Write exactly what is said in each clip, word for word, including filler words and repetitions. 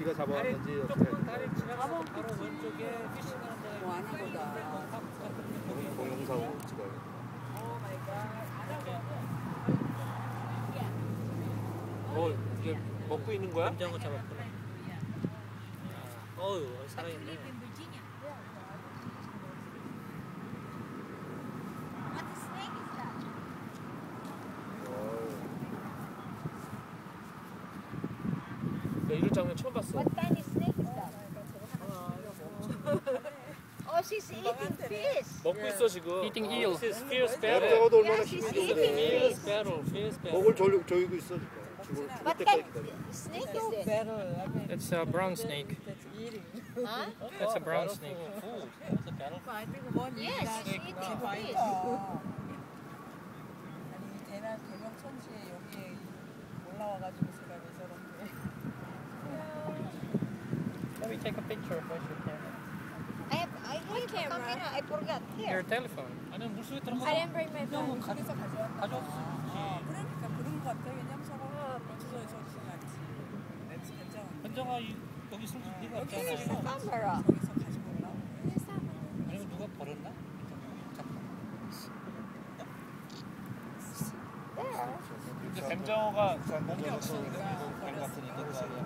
우리가 잡아왔는지 어떻게 조금 다리 지나가서 바로 왼쪽에 피싱하는 데가 뭐 하나 보다. 동영상 찍어요. 어, 이게 먹고 있는 거야? 감정을 잡았구나. 어휴, 살아있네. 나 이런 장면 처음 봤어. What kind of snake is that? Oh, she's eating fish. 먹고 있어 지금. Eating eel. This is fierce 어, sparrow. 저거도 얼마나 Yeah, she's 힘이 eating 좋은데. Fierce sparrow. Fierce sparrow. 먹을 졸, 조이고 있어 지금. 죽을, 죽을 What 때까지 kind 기다려. of snake is this? It's a brown snake. Huh? That's a brown snake. That's a battle. Yes, she's eating fish. 아니 대나 대명 천지에 여기에 올라와가지고 제가 왜 저런데. Let me take a picture of your camera. I have, I have a camera. I forgot Your here. telephone. 아니 물속에 들어가서 I didn't bring my phone. 거기서 가져왔나? 가져왔어. 아, 그러니까 그런 거 같아. 왜냐면 저거 주소에서 지금 않지. 렌즈 견장. 현정아 이- 여기 있을 리가 여기 없잖아. 있어. Camera. 저기서 가지고 올라오고. 아니면 누가 버렸나? There. 근데 뱀장어가 몸이 없으니까 뱀 같으니까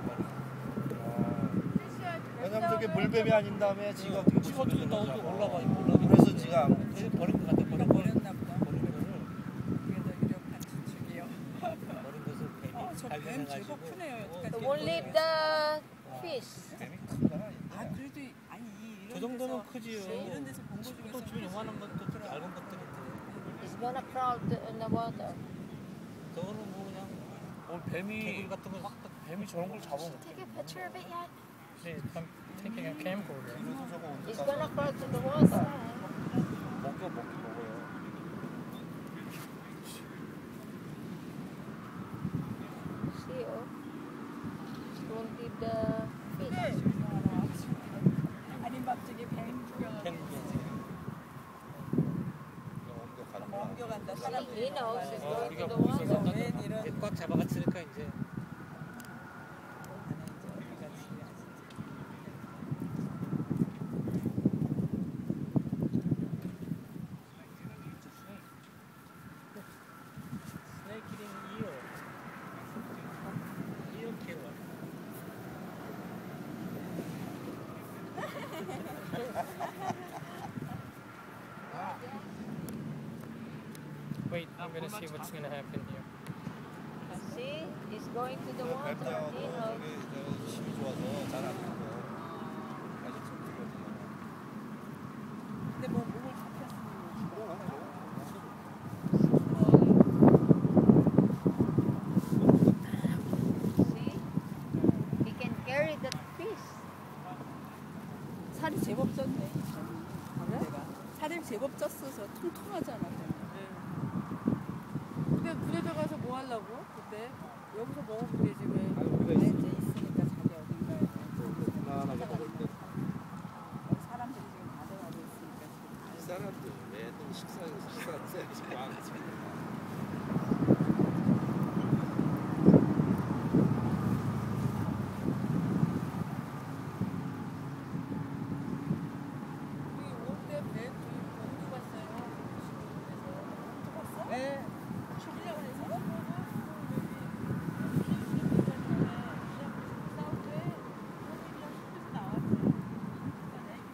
왜냐면 저게 물뱀이 아닌 다음에 지가 어떻게 지가 어떻게 나 올라가? 올라가 올라가. 그래서 지가 안 그래서 버린 것 같아. 버린 거 버렸나 보다. 버린 거를 그게 더 유력한 추측이요. 버린 것을 뱀이 어, 저 뱀 발견해가지고. 제법 크네요. 어, 여기까지. It won't leave the fish. 뱀이 크다. 아 그래도 이- 아니 이- 저 이런 정도면 데서 크지요. 이런 데서 본 거 중에서 또 주변 요만한 것도 얇은 것들이 It's gonna crawl in the water. 저거는 뭐 그냥 어, 뱀이 개구리 같은 거 확 뱀이 저런 걸 잡아먹어. Take a picture of it yet? Please, I'm taking a camcorder. 그래서 저거 언제 It's 따서 gonna crawl to the water. 먹겨 먹긴 먹어요. See, oh. It won't leave the fish. 아닌 밥집에 뱀 구경하고 옮겨간다. He knows it's 어, going 우리가 to the 보고 있어서 water. 웬 이런 꽉 잡아갔으니까 이제 snake eating eel. eel killer. Wait, I'm gonna see what's gonna happen here. See, it's going to the water. 뱀장어도 He knows. 저게 힘이 좋아서 잘 안 먹고 아주 튼튼거든요. 근데 뭐 몸을 잡혔으면 See, he can carry that fish. 살이 제법 쪘네. 내가 살이 제법 쪘어서 통통하잖아. 근데 그래 들어가서 뭐 하려고? 그때 여기서 먹으면 되지 왜? 아니, 우리가 아, 있- 이제 있으니까 자기 어딘가에 편안하게 먹을 때 사람들이 지금 가져가고 있으니까 지금. 이 사람들 매일 식사에서 식사를 써야지 망하지. 우리 올때 배 공주 봤어요. 봤어? 네. 출리려고 해서?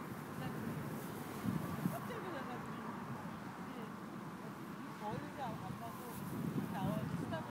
깜짝이야.